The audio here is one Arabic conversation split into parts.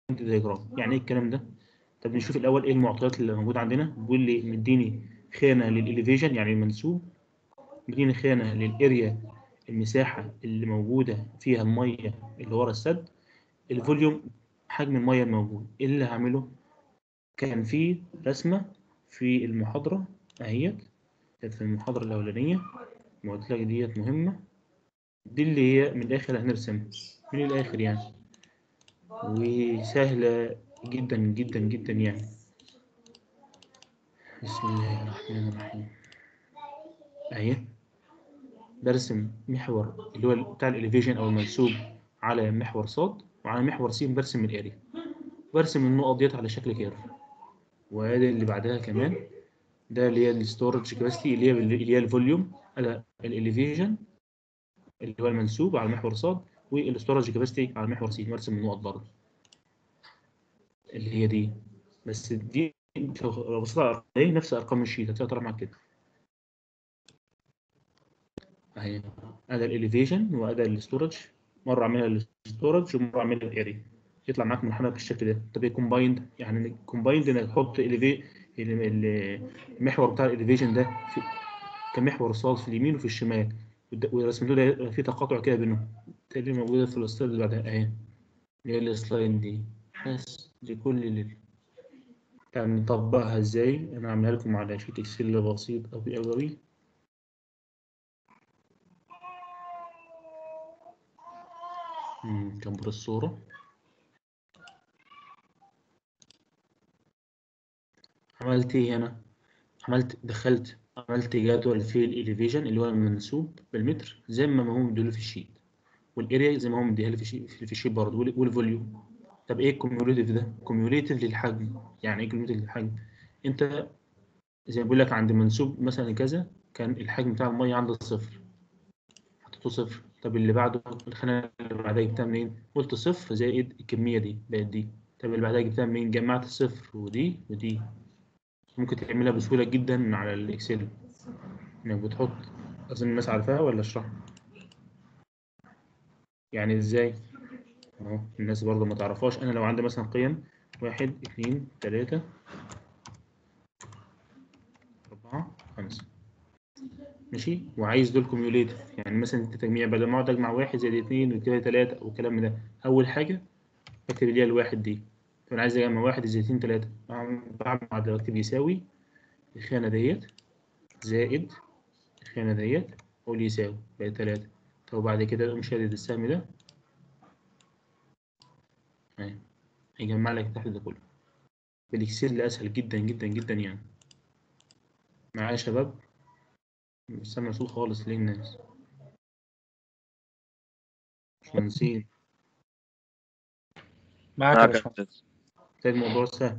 دياجرام. يعني ايه الكلام ده؟ طب نشوف الاول ايه المعطيات اللي موجوده عندنا. بيقول لي مديني خانه للإليفيشن يعني المنسوب، مديني خانه للاريا المساحه اللي موجوده فيها الميه اللي ورا السد، الفوليوم حجم الميه الموجود. ايه اللي هعمله؟ كان في رسمه في المحاضره اهيت، كانت في المحاضره الاولانيه، ما قلت لك ديت مهمه، دي اللي هي من الاخر هنرسم من الاخر يعني، وسهله جدا جدا جدا يعني. بسم الله الرحمن الرحيم. اهي برسم محور اللي هو بتاع الاليفيشن او المنسوب على محور صاد، وعلى محور س برسم الاريا، برسم النقط ديت على شكل كيرف. وادي اللي بعدها كمان، ده اللي هي الستورج كاباسيتي اللي هي الفوليوم على الاليفيشن اللي هو المنسوب على محور صاد، والستورج كاباسيتي على محور س، برسم النقط برضه اللي هي دي. بس دي لو بصيت على ايه نفس ارقام الشيت هتلاقيها طالعه معاك كده اهي. ادي الاليفيشن وادي الستورج، مره اعملها الستورج ومره اعملها الاريا، يطلع معاك منحنى بالشكل ده. طب ايه كومبايند؟ يعني كومبايند انك تحط المحور بتاع الاليفيشن ده في كمحور صاد في اليمين وفي الشمال، ورسمت له في تقاطع كده بينهم. تقريبا موجوده في السلايد اللي بعدها اهي، اللي هي السلايد دي. بس دي كل اللي يعني نطبقها ازاي. انا عاملها لكم على شيت اكسل بسيط قوي قوي. كبر الصورة. عملت ايه هنا؟ عملت جدول في الاليفيشن اللي هو المنسوب بالمتر زي ما هو مديله في الشيت، والاريا زي ما هو مديها لي في الشيت برضه، والفوليوم. طب ايه الكوميوليتيف ده؟ كوميوليتيف للحجم. يعني ايه كوميوليتيف للحجم؟ انت زي ما بقول لك عند منسوب مثلا كذا كان الحجم بتاع الميه عند صفر، حطيته صفر. طب اللي بعده الخانه اللي بعدها جبتها منين؟ قلت صفر زائد الكميه دي بقت دي. طب اللي بعدها جبتها منين؟ جمعت الصفر ودي ودي. ممكن تعملها بسهوله جدا على الاكسل، انك بتحط، اظن الناس عارفاها ولا اشرح؟ يعني ازاي؟ اهو الناس برضه ما تعرفهاش. انا لو عندي مثلا قيم 1 2 3 4 5 ماشي، وعايز دول كوميوليتيف، يعني مثلا التجميع بدل ما اقعد اجمع 1 زائد 2 وكده 3 والكلام ده، اول حاجه بكتب اللي هي الواحد دي. فانا عايز اجمع 1 زائد 2 3، بعمل معادله بكتب يساوي الخانه ديت زائد الخانه ديت، اقول يساوي بقت 3. طب وبعد كده اقوم شادد السهم ده اهي، هيجمع لك تحت ده كله. بالاكسل اسهل جدا جدا جدا يعني. معايا يا شباب؟ مش سامع صوت خالص ليه الناس؟ مش مهندسين؟ معاك يا معاك يا باشمهندس. أستاذ. تلاقي الموضوع سهل.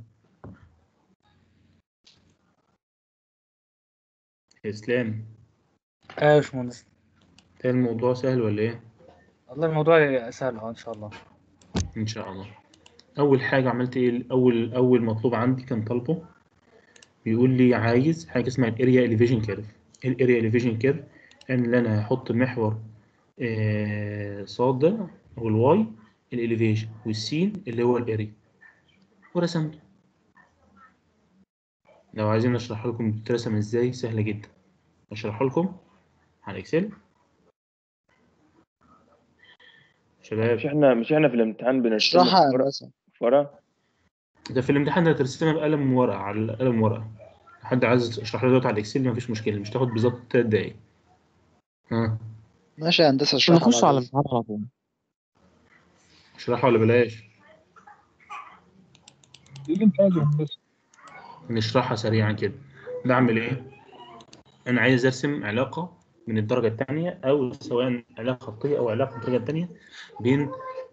يا اسلام، يا باشمهندس، تلاقي الموضوع سهل ولا ايه؟ والله الموضوع سهل اهو ان شاء الله. ان شاء الله. اول حاجه عملت ايه؟ اول مطلوب عندي كان طالبه بيقول لي عايز حاجه اسمها الاريا اليفيشن كيرف. الاريا اليفيشن كيرف ان انا هحط محور صاد ده او الواي الاليفيشن، والسين اللي هو الاريا، ورسمته. لو عايزين اشرح لكم بترسم ازاي سهله جدا، اشرح لكم على اكسل مش شباب. احنا مش احنا في الامتحان بنرسمها اشرحها في يا ورق، هندسة. في ورق. ده في الامتحان هترسمها بقلم ورقه، على قلم ورقه. حد عايز اشرح له دلوقتي على الاكسل مفيش مشكله، مش تاخد بالظبط 3 دقايق. ها، ماشي يا هندسة، اشرحها نخش بعد على اذنك. الامتحان على طول. اشرحها ولا بلاش؟ اللي انت عايزه يا هندسة. نشرحها سريعا كده. بعمل ايه؟ انا عايز ارسم علاقه من الدرجه الثانيه، او سواء علاقه خطيه او علاقه من الدرجه الثانيه، بين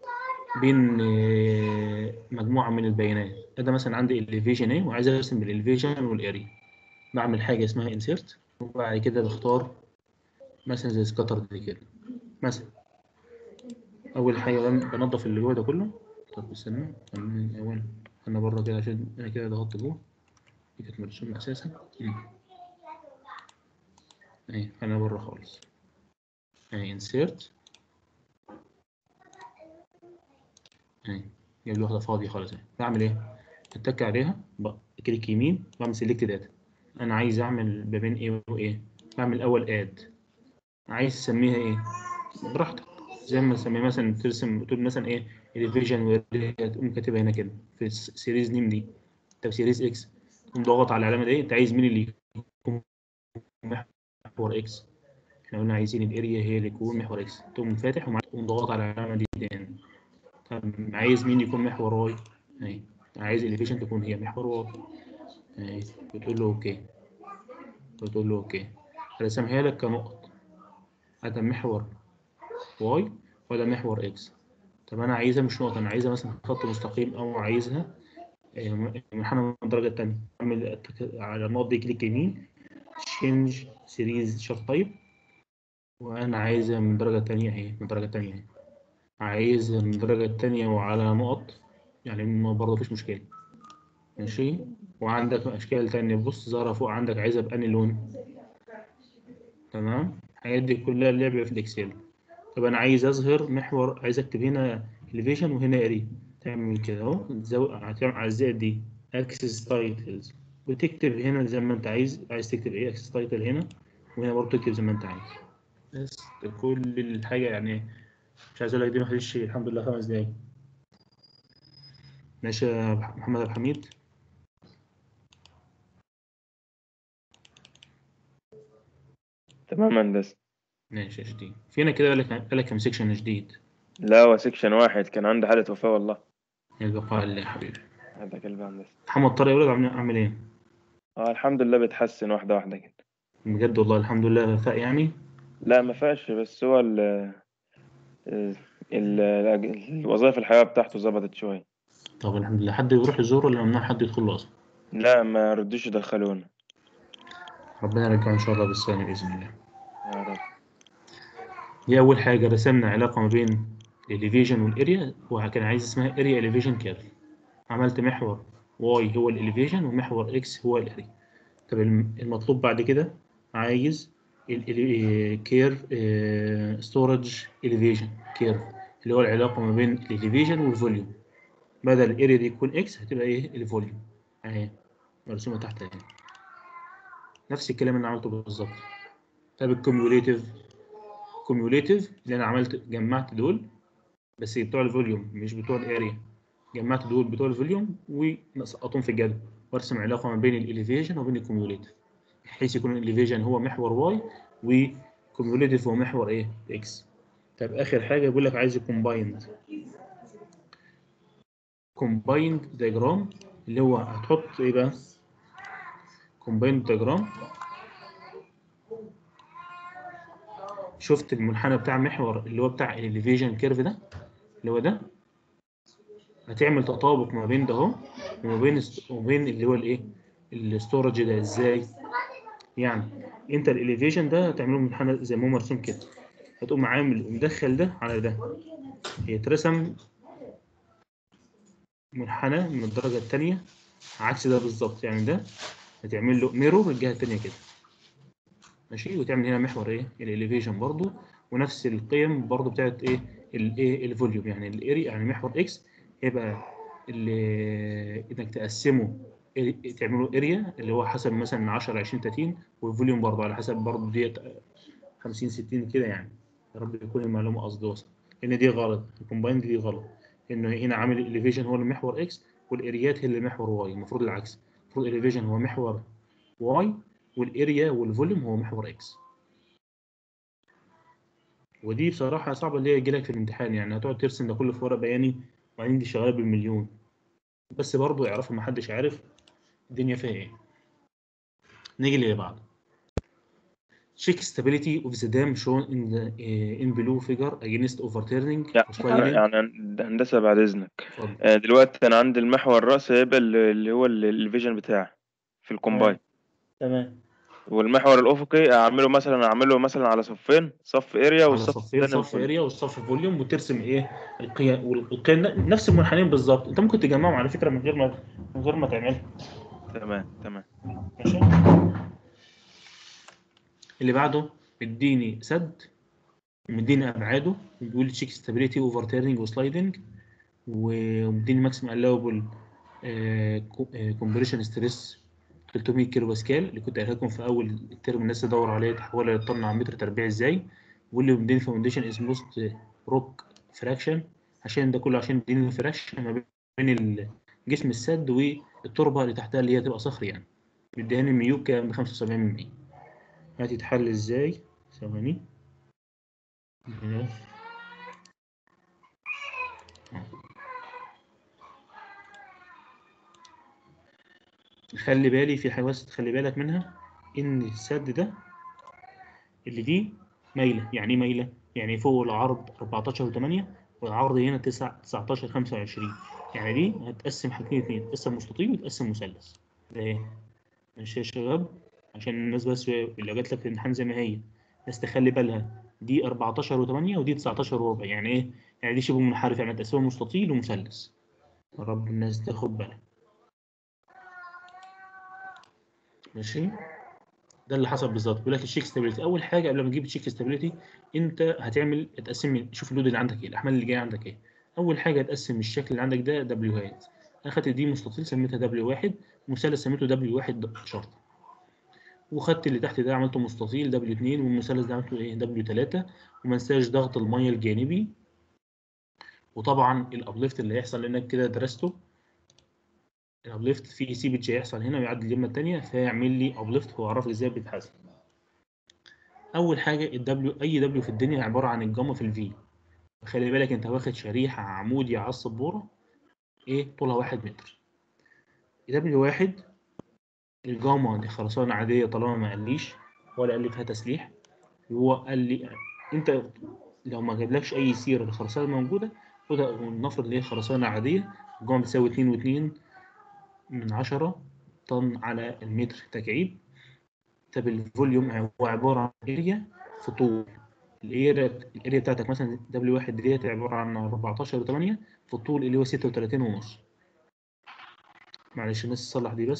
مجموعه من البيانات. ده مثلا عندي elevation ايه وعايز ارسم الاليفيشن والاريا. بعمل حاجه اسمها insert، وبعد كده بختار مثلا زي سكاتر دي كده مثلا. اول حاجه بنضف اللي جوه ده كله. طب استنى خليني الاول انا بره كده عشان انا كده ضغطت جوه، دي كانت مرسومه اساسا. اهي انا بره خالص اهي insert اهي. جايب لي واحده فاضيه خالص اهي. بعمل ايه؟ اتك عليها كليك يمين واعمل سيلكت داتا. انا عايز اعمل ما بين ايه وايه. بعمل الاول اد. عايز تسميها ايه براحتك، زي ما تسميها مثلا ترسم تقول مثلا ايه الفيجن، تقوم كاتبها هنا كده في السيريز نيم دي. طب سيريز اكس، تقوم ضاغط على العلامه دي. انت عايز مين اللي يكون محور اكس؟ احنا قلنا عايزين الاريا هي اللي يكون محور اكس. تقوم فاتح وتقوم ضاغط على العلامه دي تاني. طب عايز مين يكون محور واي؟ اهي عايز الفيجن تكون هي محور واي. اهي بتقول له اوكي. بتقول له اوكي. رسمها لك كنقط. هذا محور واي وده محور اكس. طب انا عايزها مش نقطه، انا عايزها مثلا خط مستقيم، او عايزها منحنى من الدرجه الثانيه. اعمل على النقط دي كليك يمين، تشينج سيريز شارت تايب. وانا عايزها من الدرجه الثانيه اهي، من الدرجه الثانيه اهي. عايزها من الدرجه الثانيه وعلى نقط، يعني برضه مفيش مشكله. ماشي. وعندك اشكال تانية، بص ظاهره فوق عندك، عايزها بأني لون. تمام. الحاجات دي كلها اللعبه في الاكسل. طب انا عايز اظهر محور، عايز اكتب هنا elevation وهنا اري. تعمل كده اهو، هتعمل على الزائد دي اكسس تايتلز، وتكتب هنا زي ما انت عايز. عايز تكتب ايه اكسس تايتل هنا، وهنا برضه تكتب زي ما انت عايز. بس ده كل الحاجه يعني. مش عايز اقول لك دي ما خدتش الحمد لله 5 دقايق. ماشي يا محمد عبد الحميد. تمام هندسة. ماشي يا جديد. فينا كده قال لك كام سيكشن جديد؟ لا، هو سيكشن واحد، كان عندي حالة وفاة والله. البقاء لله يا حبيبي. هذا كلب هندسة. محمد طارق يا ولد عامل ايه؟ الحمد لله بيتحسن واحدة واحدة كده. بجد والله الحمد لله فاق يعني. لا ما فيهاش، بس هو الوظائف الحياة بتاعته ظبطت شوية. طب الحمد لله. حد يروح يزوره ولا ممنوع حد يدخل له اصلا؟ لا ما ردوش يدخلونا. ربنا يرجعه ان شاء الله بالسلامه باذن الله. يا رب. دي أول حاجة رسمنا علاقة ما بين الإليفيشن والإريا، وكان عايز اسمها إريا إليفيشن كيرف. عملت محور واي هو الإليفيشن ومحور إكس هو الإريا. طب المطلوب بعد كده عايز كيرف ستورج إليفيشن كيرف، اللي هو العلاقة ما بين الإليفيشن والفوليوم. بدل الإريا دي تكون إكس هتبقى إيه الفوليوم أهي مرسومة تحت أهي. نفس الكلام اللي عملته بالظبط. طب الكوميوليتيف اللي أنا عملت جمعت دول، بس بتوع الفوليوم مش بتوع الاريا. جمعت دول بتوع الفوليوم ونسقطهم في الجدول، وارسم علاقه ما بين الاليفيشن وبين الكوميوليتيف، بحيث يكون الاليفيشن هو محور واي والكوميوليتيف هو محور ايه اكس. طب اخر حاجه بيقول لك عايز كومبايند دايجرام، اللي هو هتحط ايه بقى كومبايند دايجرام. شفت المنحنى بتاع محور اللي هو بتاع الاليفيشن كيرف ده، اللي هو ده، هتعمل تطابق ما بين ده اهو وما بين اللي هو الايه الاستورج ده. ازاي يعني؟ انت الاليفيشن ده هتعمله منحنى زي ما هو مرسوم كده، هتقوم عامل ومدخل ده على ده، هيترسم منحنى من الدرجه الثانيه عكس ده بالظبط. يعني ده هتعمل له ميرور الجهه الثانيه كده. ماشي. وتعمل هنا محور ايه الاليفيشن برضو، ونفس القيم برضو بتاعت ايه الايه الفوليوم. يعني الاري يعني محور اكس هيبقى انك تقسمه تعمله اريا اللي هو حسب مثلا 10 20 30، والفوليوم برضو على حسب برضو ديت 50 60 كده يعني. يا رب يكون المعلومه قصدي وصل. لان دي غلط، الكومبايند دي غلط. انه هنا عامل الاليفيشن هو المحور اكس والاريات هي اللي محور واي. المفروض العكس، المفروض الاليفيشن هو محور واي والاريا والفوليوم هو محور اكس. ودي بصراحه صعبه اللي هي يجي لك في الامتحان، يعني هتقعد ترسم ده كله في ورق بياني، وبعدين دي شغاله بالمليون. بس برضه يعرفوا ما حدش عارف الدنيا فيها ايه. نيجي للي بعده. check stability of the dam shown in below figure against overturning sliding. يعني هندسة بعد إذنك. اتفضل. دلوقتي أنا عندي المحور الرأسي هيبقى اللي هو الفيجن بتاعي في الكومباين. تمام. والمحور الأفقي أعمله مثلا على صفين، صف اريا على والصف صفين، الثاني صف الفوليوم. اريا والصف فوليوم، وترسم ايه القيم والقيم نفس المنحنين بالظبط. انت ممكن تجمعهم على فكره من غير ما تعملها. تمام تمام. ماشي. اللي بعده مديني سد ومديني ابعاده، بيقول تشيك ستابيليتي اوفر تيرنينج وسلايدنج. ومديني ماكسيمم الاوبل كومبريشن ستريس 300 كيلو باسكال اللي كنت قايلها لكم في اول الترم الناس تدور عليه تحولها للطن على متر تربيع ازاي، واللي مديني فاونديشن از موست روك فراكشن، عشان ده كله عشان يديني الفراكشن ما بين جسم السد والتربه اللي تحتها اللي هي تبقى صخر يعني. مدياني ميو كام ب 75%. هتتحل ازاي؟ ثواني. خلي بالي في حاجة بس تخلي بالك منها، إن السد ده اللي دي مايلة. يعني إيه مايلة؟ يعني فوق العرض 14.8 والعرض هنا 19.25. يعني دي هتقسم حاجتين اتنين، تقسم مستطيل وتقسم مثلث. ده إيه؟ ماشي يا شباب؟ عشان الناس بس اللي جات لك في الامتحان زي ما هي، الناس تخلي بالها دي 14.8 ودي 19.4. يعني إيه؟ يعني دي شبه منحرف، يعني تقسمها مستطيل ومثلث. يا رب الناس تاخد بالها. ماشي؟ ده اللي حصل بالظبط. بيقول لك الشيك ستابيليتي، اول حاجه قبل ما تجيب الشيك ستابيليتي انت هتعمل تقسم، شوف اللود اللي عندك ايه، الاحمال اللي جايه عندك ايه. اول حاجه هتقسم الشكل اللي عندك ده دبليوهات. انا خدت دي مستطيل سميتها دبليو واحد، مثلث سميته دبليو واحد شرط، وخدت اللي تحت ده عملته مستطيل دبليو 2، والمثلث ده عملته ايه دبليو 3. وما انساش ضغط الميه الجانبي، وطبعا الابليفت اللي هيحصل لانك كده درسته. الابليفت فيه سيبج هيحصل هنا ويعدي اليمه الثانيه فيعمل لي ابليفت، واعرف ازاي بيتحسب. اول حاجه الدبليو، اي دبليو في الدنيا عباره عن الجاما في الفي. خلي بالك انت واخد شريحه عمودي على السبوره ايه طولها 1 متر. دبليو واحد الجاما دي خرسانه عاديه طالما ما قاليش ولا قال لي فيها تسليح. هو قال لي انت لو ما جابلكش اي سيره للخرسانه الموجوده خدها ونفرض ان هي خرسانه عاديه، الجاما بتساوي 2.2 طن على المتر تكعيب. طب الفوليوم هو عباره عن اريا في طول. الاريا بتاعتك مثلا دبليو واحد ديت عباره عن 14.8 في الطول اللي هو 36.5. معلش الناس تصلح دي بس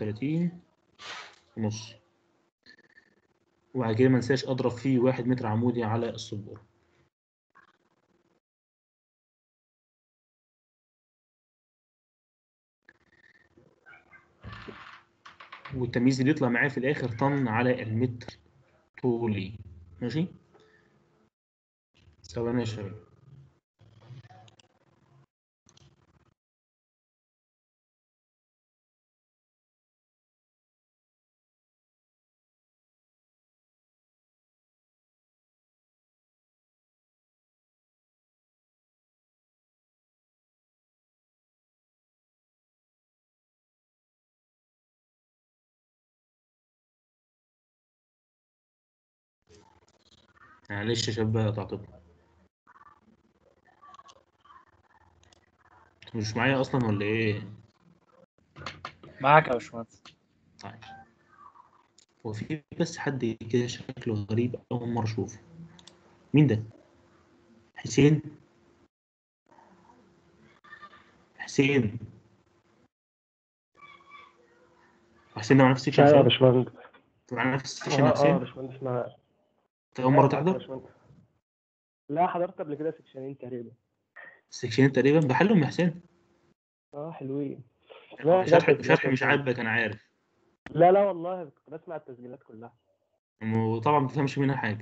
36.5. وبعد كده ما انساش اضرب فيه 1 متر عمودي على السبوره. والتمييز اللي يطلع معايا في الاخر طن على المتر طولي. ماشي. ثواني يا شباب. معلش يا شباب بقى تعطيكم، انتوا مش معايا اصلا ولا ايه؟ معاك يا باشمهندس. طيب. هو في بس حد كده شكله غريب اول مره اشوفه. مين ده؟ حسين؟ حسين؟ حسين ده مع نفس السكشن يا ايوه يا شباب؟ باشمهندس. مع نفس السكشن يا اه يا حسين؟ باشمهندس معاك. انت اول مره ايوه معاك يا تحضر؟ باشمهندس. لا حضرت قبل كده سكشنين تقريبا. السكشنين تقريبا بحلهم يا حسين؟ اه حلوين. سمعت بقى شرح التسجيلات مش وكده. عاجبك انا عارف. لا لا والله كنت بسمع التسجيلات كلها. وطبعا ما بتفهمش منها حاجه.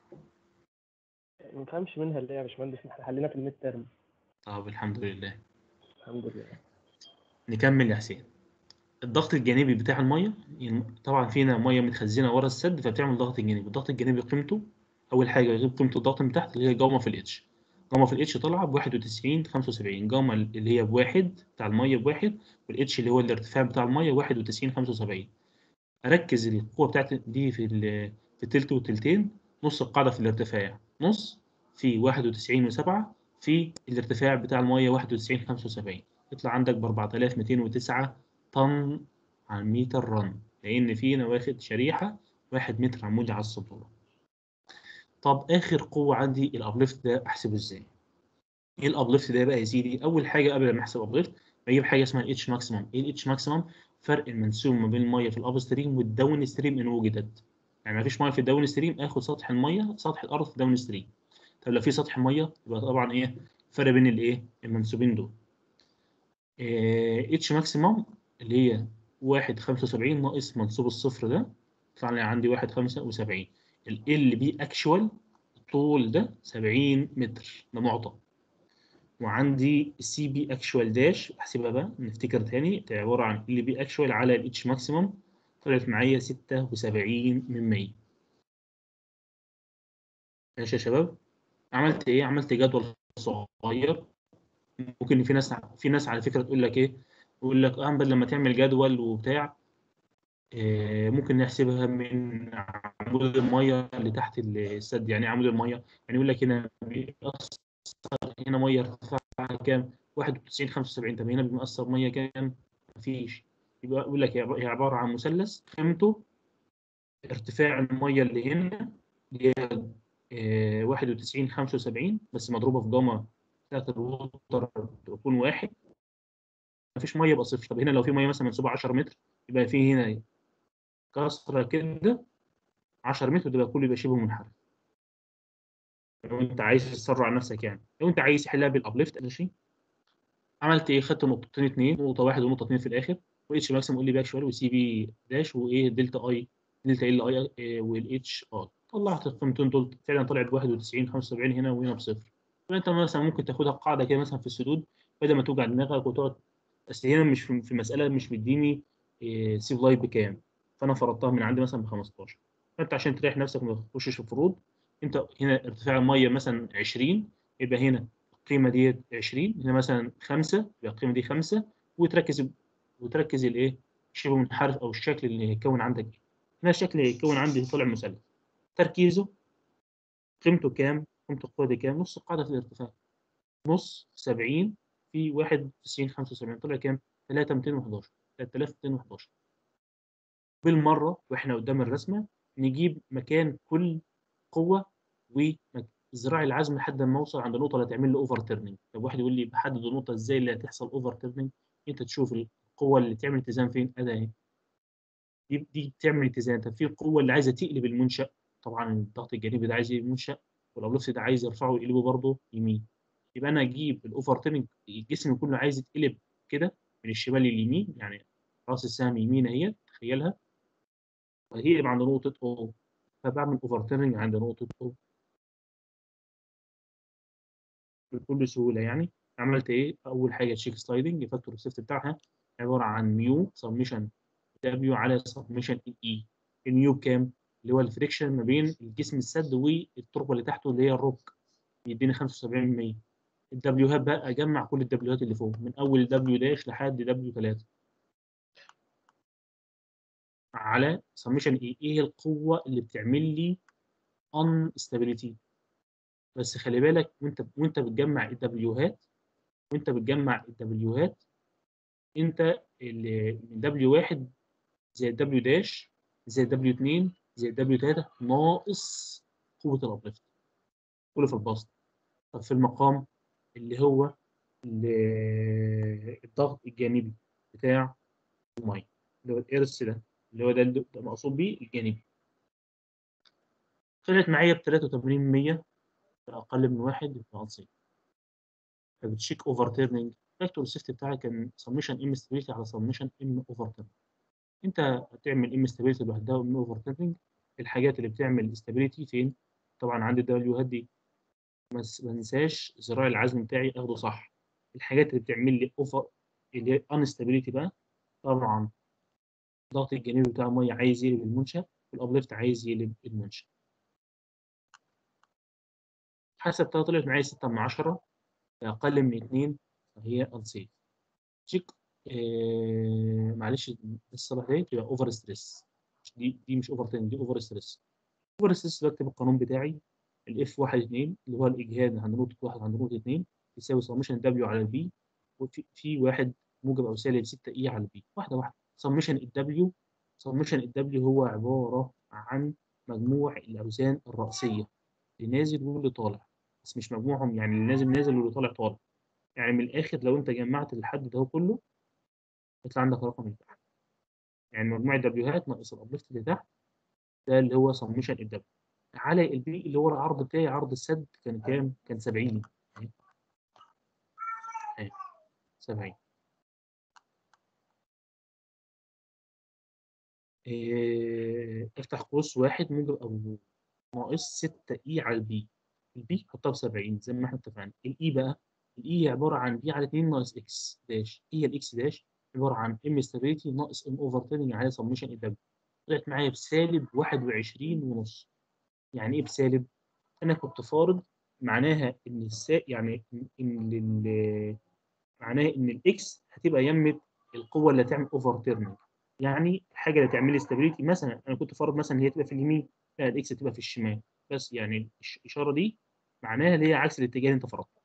ما نفهمش منها ليه يا باشمهندس، احنا حلينا في الميد ترم. طب الحمد لله. الحمد لله. نكمل يا حسين. الضغط الجانبي بتاع الميه، طبعا فينا ميه متخزنه ورا السد فبتعمل ضغط جانبي. الضغط الجانبي قيمته اول حاجه غير قيمه الضغط من تحت اللي هي جاما في الاتش. جاما في الاتش طالعه ب 91.75. جاما اللي هي بواحد بتاع الميه بواحد، والاتش اللي هو الارتفاع بتاع الميه 91.75. اركز القوه بتاعت دي في التلت والتلتين. نص القاعده في الارتفاع، نص في 91.7 في الارتفاع بتاع الميه 91.75. يطلع عندك ب 4209 طن على المتر رن، لان فينا واخد شريحه 1 متر عمودي على السبوره. طب اخر قوه عندي الابليفت ده احسبه ازاي؟ ايه الابليفت ده بقى يا سيدي؟ اول حاجه قبل ما احسب ابليفت بجيب حاجه اسمها الاتش ماكسيمم. ايه الاتش ماكسيمم؟ فرق المنسوب ما بين الميه في الاب ستريم والداون ستريم ان وجدت. يعني ما فيش ميه في الداون ستريم اخد سطح الميه سطح الارض في الداون ستريم. طب لو في سطح ميه يبقى طبعا ايه فرق بين الايه المنسوبين دول. اتش ماكسيمم اللي هي 1.75 ناقص منسوب الصفر ده، يطلع لي عندي 1.75. ال بي اكشوال الطول ده 70 متر، ده معطى. وعندي السي بي اكشوال داش، احسبها بقى نفتكر تاني، عباره عن ال بي اكشوال على الاتش ماكسيمم، طلعت معايا 76%. ماشي يا شباب. عملت ايه؟ عملت جدول صغير. ممكن في ناس على فكره تقول لك ايه، يقول لك بدل لما تعمل جدول وبتاع، ممكن نحسبها من عمود الميه اللي تحت السد. يعني عمود الميه، يعني يقول لك هنا بيأثر، هنا ميه ارتفاعها كام؟ 91 75. طب هنا بيأثر ميه كام؟ مفيش. يبقى يقول لك هي عباره عن مثلث قيمته ارتفاع الميه اللي هنا اللي هي 91 75 بس مضروبه في جاما بتاعت الوتر تكون واحد. مفيش ميه يبقى صفر. طب هنا لو في ميه مثلا منسوبه 10 متر، يبقى في هنا كسره كده 10 متر، ده كله يبقى شبه منحرف. لو انت عايز تسرع نفسك، يعني لو انت عايز تحلها بالابليفت، ماشي. عملت ايه؟ خدت نقطتين اتنين، نقطه واحد ونقطه اتنين في الاخر، واتش ماكسيمم قول لي باك شويه، وسي بي داش، وايه دلتا اي، دلتا ال اي، والاتش ار. طلعت القيمتين دول، فعلا طلعت 91 75 هنا، وهنا بصفر. فانت مثلا ممكن تاخدها قاعده كده مثلا في السدود، بدل ما توجع دماغك وتقعد. بس هنا مش في مساله مش مديني سيف لايف بكام، فانا فرضتها من عندي مثلا ب 15. فانت عشان تريح نفسك وما تخشش في فروض، انت هنا ارتفاع الميه مثلا 20، يبقى هنا القيمه دي 20، هنا مثلا 5، يبقى القيمه دي 5. وتركز الايه شبه منحرف او الشكل اللي هيكون عندك ايه. هنا الشكل اللي هيكون عندي طلع مثلث، تركيزه قيمته كام؟ قيمه القوه دي كام؟ نص القاعده في الارتفاع، نص 70 في 91 75 طلع كام؟ 3211. 3211. بالمره واحنا قدام الرسمه نجيب مكان كل قوه وذراع العزم لحد ما اوصل عند النقطه اللي هتعمل لي اوفر تيرنينج. طب واحد يقول لي بحدد النقطه ازاي اللي هتحصل اوفر تيرنينج؟ انت تشوف القوه اللي تعمل اتزان فين، اداه اهي، دي بتعمل اتزان. طب في القوه اللي عايزه تقلب المنشا، طبعا الضغط الجانبي ده عايز يقلب المنشا، والابلوس ده عايز يرفعه ويقلبه برضه يمين. يبقى انا اجيب الاوفر تيرنينج، الجسم كله عايز يتقلب كده من الشمال لليمين، يعني راس السهم يمين اهي، تخيلها، وهيقلب عند نقطه او، فبعمل اوفر تيرنينج عند نقطه او بكل سهوله. يعني عملت ايه؟ اول حاجه تشيك سلايدنج، فاكتور السيفت بتاعها عباره عن ميو سميشن دبليو على سبمشن اي. الميو بكام؟ اللي هو الفريكشن ما بين الجسم السد والتربه اللي تحته اللي هي الروك، يديني 75%. الدبليوهات بقى اجمع كل الدبليوهات اللي فوق من اول دبليو داش لحد دبليو 3 على سمشن اي. ايه القوه اللي بتعمل لي ان استابيليتي؟ بس خلي بالك، وانت بتجمع الدبليوهات، انت من دبليو 1 زي الدبليو داش زي الدبليو 2 زي الدبليو 3 ناقص قوه الابليفت كله في البسط. طب في المقام اللي هو الضغط الجانبي بتاع الميه، اللي هو الارث ده، اللي هو ده مقصود بيه الجانبي، طلعت معايا ب 83%، اقل من واحد يبقى انصيب. فبتشيك اوفر تيرنينج، فاكتور السيفتي بتاعك كان سميشن ام ستابيليتي على سميشن ام اوفر تيرنينج. انت هتعمل ام ستابيليتي لوحدها وام اوفر تيرنينج. الحاجات اللي بتعمل استابيليتي فين؟ طبعا عندي الدبليو دي، ما انساش زراع العزم بتاعي اخده صح. الحاجات اللي بتعمل لي اوفر اللي هي انستابيليتي بقى، طبعا الضغط الجانبي بتاع الميه عايز يقلب المنشا، والابليفت عايز يقلب المنشا. حسبتها طلعت معايا 6 من 10، اقل من 2 فهي انسيف. تشيك معلش الصباح دي تبقى اوفر ستريس، دي مش اوفر تاني، دي اوفر ستريس. اوفر ستريس بكتب القانون بتاعي، الاف 1 2 اللي هو الاجهاد عند نقطه 1 عند نقطه 2 يساوي سمشن دبليو على البي، وفي واحد موجب او سالب 6 اي على البي. واحده واحده. سمشن الدبليو هو عباره عن مجموع الاوزان الراسيه اللي نازل واللي طالع، بس مش مجموعهم، يعني اللي نازل نازل واللي طالع طالع. يعني من الاخر لو انت جمعت الحد ده كله يطلع عندك رقم اللي تحت، يعني مجموع الدبليوهات ناقص الابليفت اللي تحت، ده اللي هو سمشن الدبليو على البي، اللي هو العرض بتاعي، عرض السد كان كام؟ كان 70. اهي 70. افتح قوس واحد موجب او ناقص 6 اي على البي. البي حطها ب 70 زي ما احنا اتفقنا. الاي بقى، الاي عباره عن بي على 2 ناقص اكس داش. هي الاكس داش عباره عن ام ستابيليتي ناقص ام اوفر تيرنج على سميشن اي دبليو. طلعت معايا بسالب 21 ونص. يعني ايه بسالب؟ انا كنت فارض معناها ان يعني معناها ان الاكس هتبقى يمه القوه اللي هتعمل اوفر تيرنج. يعني الحاجه اللي تعمل لي ستابيليتي، مثلا انا كنت فارض مثلا هي تبقى في اليمين، لا الاكس تبقى في الشمال. بس يعني الاشاره دي معناها اللي هي عكس الاتجاه اللي انت فرضته.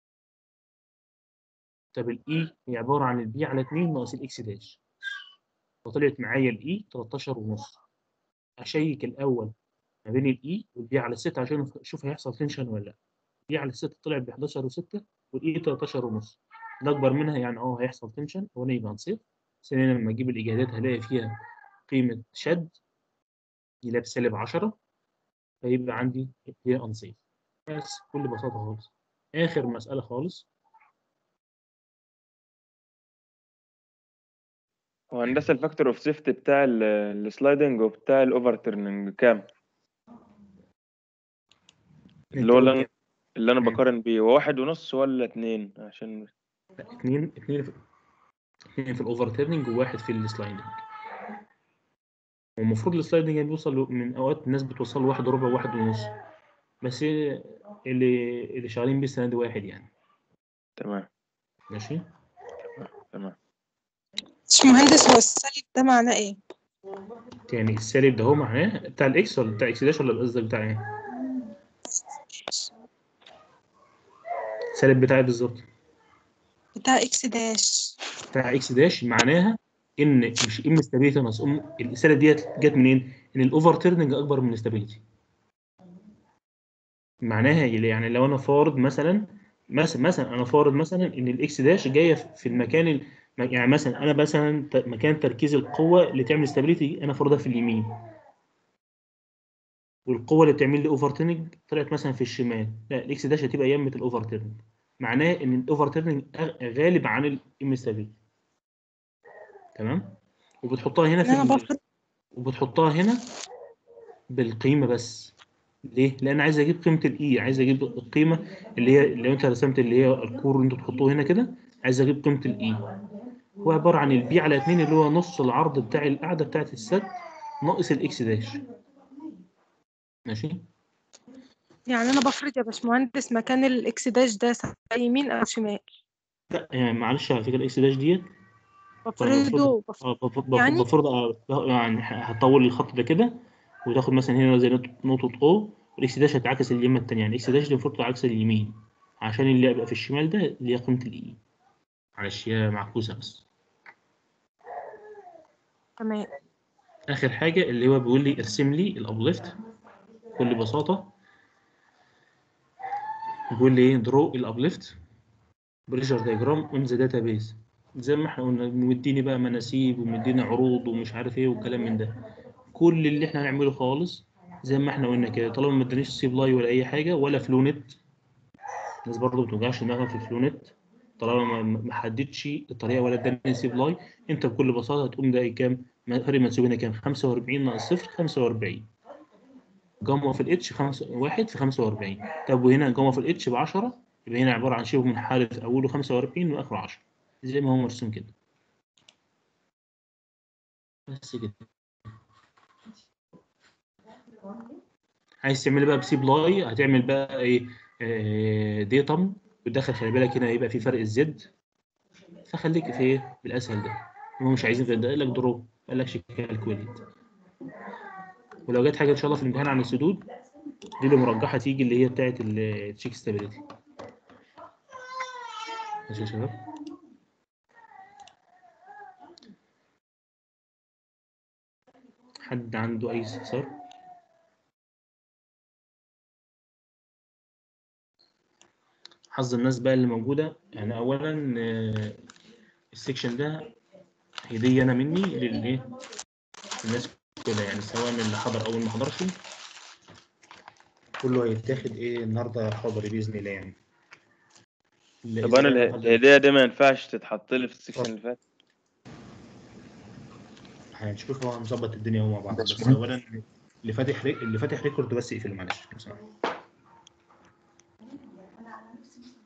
طب الاي هي عباره عن البي على 2 ناقص الاكس داش، وطلعت معايا الاي 13 ونص. اشيك الاول ما بين الاي والبي على 6 عشان اشوف هيحصل تنشن ولا لا. البي على 6 طلعت ب 11 و6، والاي 13 ونص. ده اكبر منها، يعني هيحصل تنشن وانا يبقى نصيف. بس هنا لما اجيب الاجابات هلاقي فيها قيمه شد يبقى بسالب 10، فيبقى عندي هي انصيف. بس بكل بساطه خالص. اخر مساله خالص. وهندسة الفاكتور اوف سيفتي بتاع السلايدنج وبتاع الاوفر تيرنينج كام؟ اللي انت هو قلت اللي انا بقارن بيه، هو 1.5 ولا 2؟ عشان اثنين في الاوفر تيرنينج وواحد في السلايدنج. والمفروض السلايدنج يعني بيوصل من اوقات الناس بتوصل واحد وربع واحد ونص، بس اللي شغالين بيه السنه دي واحد يعني. تمام ماشي. تمام. باشمهندس، هو السالب ده معناه ايه؟ يعني السالب ده هو معناه بتاع الاكس ولا بتاع اكس داش ولا قصدك بتاع ايه؟ السالب بتاع ايه بالظبط؟ بتاع اكس داش. بتاع اكس داش معناها ان مش ام ستابيليتي ناقص السالب ديت جت منين؟ ان الاوفر تيرنينج اكبر من الاستابيليتي. معناها يعني لو انا فارض مثلا انا فارض مثلا ان الاكس داش جايه في المكان يعني مثلا انا مكان تركيز القوه اللي تعمل ستابيليتي انا فارضها في اليمين، والقوه اللي بتعمل لي اوفر تيرنينج طلعت مثلا في الشمال، لا الاكس داش هتبقى يمه الاوفر تيرنينج. معناه ان الاوفر تيرنينج غالب عن الام ستابيليتي. تمام. وبتحطها هنا انا بفرض. وبتحطها هنا بالقيمه بس. ليه؟ لان عايز اجيب قيمه الاي، عايز اجيب القيمه اللي هي لو انت رسمت اللي هي الكور اللي انتوا تحطوه هنا كده، عايز اجيب قيمه الاي. هو عباره عن البي على 2 اللي هو نص العرض بتاع القاعده بتاعت السد ناقص الاكس داش. ماشي. يعني انا بفرض يا باشمهندس مكان الاكس داش ده سواء يمين او شمال. لا يعني معلش، على فكره الاكس داش ديت بفرضه يعني بفرض يعني هتطول الخط ده كده، وتاخد مثلا هنا زي نقطه او، والاكس داش هتعكس اليمه الثانيه. يعني الاكس داش دي المفروض تعكس اليمين عشان اللي هيبقى في الشمال ده اللي هي قيمه الاي. معلش هي معكوسه بس. تمام. اخر حاجه اللي هو بيقول لي ارسم لي الابليفت بكل بساطه. بيقول لي ايه؟ درو الابليفت بريشر دايجرام اون ذا داتابيز. زي ما احنا قلنا مديني بقى مناسيب ومديني عروض ومش عارف ايه والكلام من ده. كل اللي احنا هنعمله خالص زي ما احنا قلنا كده، طالما ما ادانيش سيبلاي ولا اي حاجه ولا فلونت. الناس برضه ما بتوجعش دماغها في الفلونت. طالما ما حددش الطريقه ولا اداني سيبلاي، انت بكل بساطه هتقوم ده كام؟ فرق منسوب هنا كام؟ 45 ناقص 0 45. جاما في الاتش 1 في 45. طب وهنا جاما في الاتش ب 10، يبقى هنا عباره عن شبه منحرف اوله 45 واخره 10 زي ما هو مرسوم كده. بس كده. عايز تعمل بقى بسي بلاي هتعمل بقى ايه؟ ديتم. وتدخل خلي بالك هنا هيبقى في فرق الزد، فخليك في ايه بالاسهل ده. هم مش عايزين غير ده، قال لك درو، ما قالكش كالكوليت. ولو جت حاجه ان شاء الله في الامتحان عن السدود دي اللي مرجحه تيجي اللي هي بتاعت التشيك ستابيليتي. ماشي يا شباب. حد عنده اي استفسار؟ حظ الناس بقى اللي موجوده، يعني اولا السكشن ده هديه انا مني للايه؟ الناس كلها، يعني سواء اللي حضر او اللي ما حضرش كله هيتاخد ايه النهارده حاضر باذن الله يعني. طب انا الهديه دي ما ينفعش تتحط لي في السكشن اللي فات؟ هنشوف، هو هنظبط الدنيا هو مع بعض. بس باشمهندس. اولا اللي فاتح ريكورد بس يقفل معلش لو سمحت.